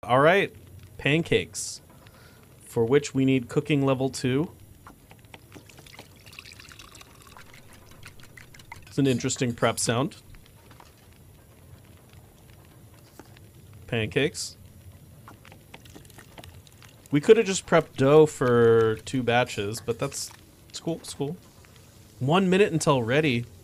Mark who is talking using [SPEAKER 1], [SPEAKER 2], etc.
[SPEAKER 1] All right, pancakes, for which we need cooking level 2. It's an interesting prep sound. Pancakes. We could have just prepped dough for 2 batches, but it's cool. It's cool. 1 minute until ready.